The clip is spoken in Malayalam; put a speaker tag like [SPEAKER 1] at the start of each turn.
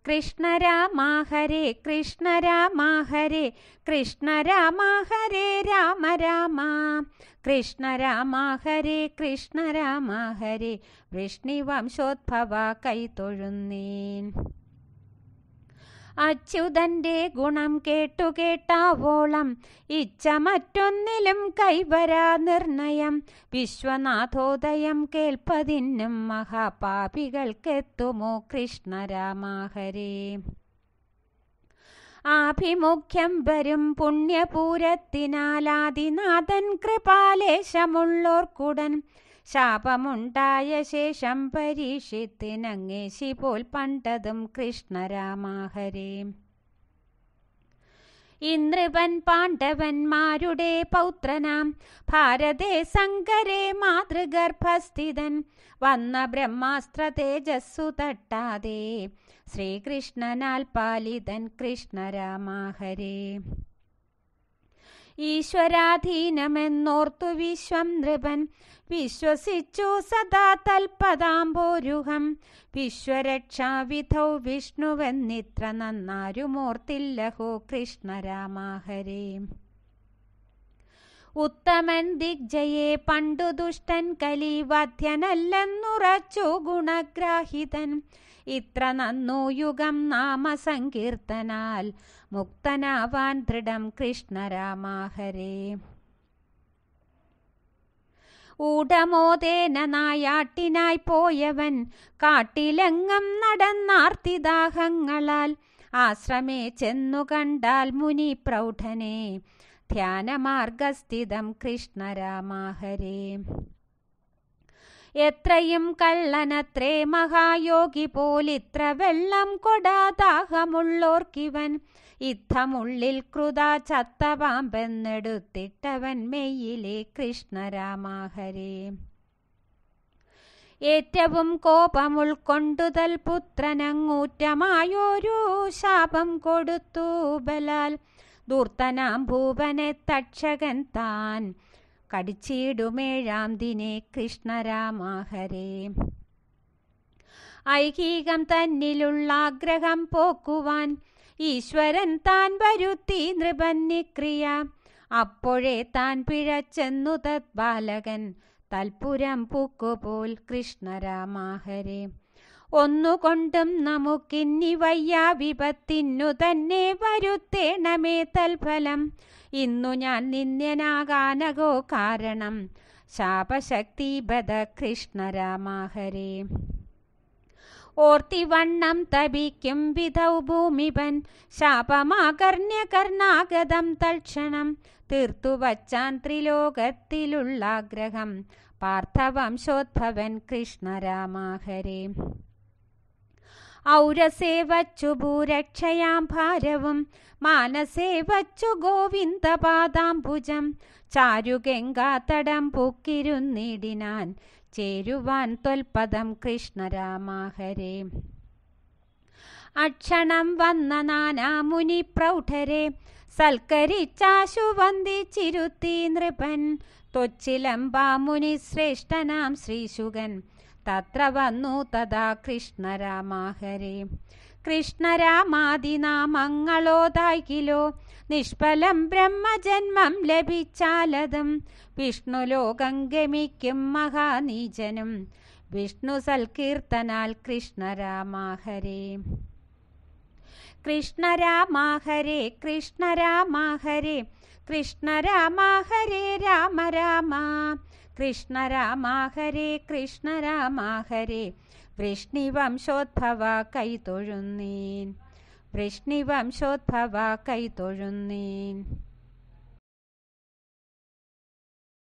[SPEAKER 1] കൃഷ്ണ രാമ ഹരേ കൃഷ്ണ രാമ ഹരേ കൃഷ്ണ രാമ ഹരേ രാമ രാമ കൃഷ്ണ രാമ ഹരേ കൃഷ്ണ രാമ ഹരേ വൃഷ്ണിവംശോദ്ഭവ കൈതൊഴുന്നേൻ. അച്യുതന്റെ ഗുണം കേട്ടാവോളം ഇച്ഛ മറ്റൊന്നിലും കൈവരാ നിർണയം. വിശ്വനാഥോദയം കേൾപ്പതിനും മഹാപാപികൾക്കെത്തുമോ കൃഷ്ണ രാമ ഹരേ. ആഭിമുഖ്യം വരും പുണ്യപൂരത്തിനാലാദിനാഥൻ കൃപാലേശമുള്ളോർക്കുടൻ ശാപമുണ്ടായ ശേഷം പരീക്ഷിത്തിനങ്ങേശി പോൽ പണ്ടതും കൃഷ്ണ രാമ ഹരേ. ഇന്ദ്രവൻ പാണ്ഡവന്മാരുടെ പൗത്രനാം ഭാരതേ സങ്കരേ മാതൃഗർഭസ്ഥിതൻ വന്ന ബ്രഹ്മാസ്ത്ര തേജസ്സു തട്ടാതെ ശ്രീകൃഷ്ണനാൽ പാലിതൻ കൃഷ്ണ രാമ ഹരേ. ഈശ്വരാധീനമെന്നോർത്തു വിശ്വം നൃപൻ വിശ്വസിച്ചു സദാ തൽപദാംബോരുഹം. വിശ്വരക്ഷാവിധൗ വിഷ്ണുവെന്നിത്ര നന്നാരുമോർത്തില്ലഹോ കൃഷ്ണ രാമ ഹരേ. ഉത്തമൻ ദിഗ്ജയെ പണ്ടു ദുഷ്ടൻ കലിവധ്യനല്ലെന്നുറച്ചു ഗുണഗ്രാഹിതൻ. ഇത്ര നന്നു യുഗം നാമസങ്കീർത്തനാൽ മുക്തനാവാൻ ദൃഢം കൃഷ്ണ രാമ ഹരേ. ഊഢമോദേന നായാട്ടിനായി പോയവൻ കാട്ടിലെങ്ങും നടന്നാർത്തിദാഹങ്ങളാൽ ആശ്രമേ ചെന്നു കണ്ടാൽ മുനി പ്രൗഢനെ ധ്യാനമാർഗസ്ഥിതം കൃഷ്ണ രാമ ഹരേ. എത്രയും കള്ളനത്രേ മഹായോഗി പോലിത്ര വെള്ളം കൊടാദാഹമുള്ളോർക്കിവൻ. യുദ്ധമുള്ളിൽ കൃതാ ചത്ത പാമ്പെന്നെടുത്തിട്ടവൻ മെയ്യിലെ കൃഷ്ണ രാമ ഹരേ. ഏറ്റവും കോപമുൾക്കൊണ്ടുതൽ പുത്രനങ്ങൂറ്റമായൊരു ശാപം കൊടുത്തു ബലാൽ. ദൂർത്തനാം ഭൂപനെ തക്ഷകൻ താൻ കടിച്ചിടുമേഴാം ദിനെ കൃഷ്ണ രാമ ഹരേ. ഐഹികം തന്നിലുള്ള ആഗ്രഹം പോക്കുവാൻ ഈശ്വരൻ താൻ വരുത്തി നൃപന്നിക്രിയ. അപ്പോഴേ താൻ പിഴച്ചെന്നു തത് ബാലകൻ തൽപുരം പൂക്കുപോൽ കൃഷ്ണ രാമ ഹരേ. ഒന്നുകൊണ്ടും നമുക്കിന്നി വയ്യാ വിപത്തിനു തന്നെ വരുത്തേണമേ തൽഫലം. ഇന്നു ഞാൻ നിന്ദ്യനാകാനകോ കാരണം ശാപശക്തി ബദ കൃഷ്ണ രാമ ഹരേ. ഓർത്തിവണ്ണം തപിക്കും വിധൗ ഭൂമിപൻ ശാപമാകർണ്യ കർണാഗതം തൽക്ഷണം. തീർത്തുവച്ചാൻ ത്രിലോകത്തിലുള്ളാഗ്രഹം പാർത്ഥവംശോദ്ഭവൻ കൃഷ്ണ രാമ ഹരേ. ഔരസേ വച്ചു ഭൂരക്ഷയാം ഭാരവും മാനസേ വച്ചു ഗോവിന്ദപാദാംബുജം. ചാരുഗംഗാതടം പൂക്കിരുന്നിടിനാൻ ചേരുവാൻ ത്വൽപദം കൃഷ്ണ രാമ ഹരേ. അക്ഷണം വന്ന നാനാമുനി പ്രൗഢരെ സൽക്കരിച്ചാശു വന്ദിച്ചിരുത്തി നൃപൻ. ത്വച്ചിലംബാമുനി ശ്രേഷ്ഠനാം ശ്രീശുകൻ തത്ര വന്നു തഥാ കൃഷ്ണ രാമ ഹരേ. കൃഷ്ണ രാമാദിനാമങ്ങളോതായിലോ നിഷ്ഫലം ബ്രഹ്മജന്മം ലഭിച്ചാലതും. വിഷ്ണുലോകം ഗമിക്കും മഹാനീജനും വിഷ്ണു സൽകീർത്തനാൽ കൃഷ്ണ രാമ ഹരേ. കൃഷ്ണ രാമ ഹരേ കൃഷ്ണ രാമ ഹരേ കൃഷ്ണ രാമ ഹരേ രാമ രാമ കൃഷ്ണ രാമ ഹരേ കൃഷ്ണ രാമ ഹരേ വൃഷ്ണിവംശോദ്ഭവ കൈതൊഴുന്നേൻ. വൃഷ്ണിവംശോദ്ഭവ കൈതൊഴുന്നേൻ.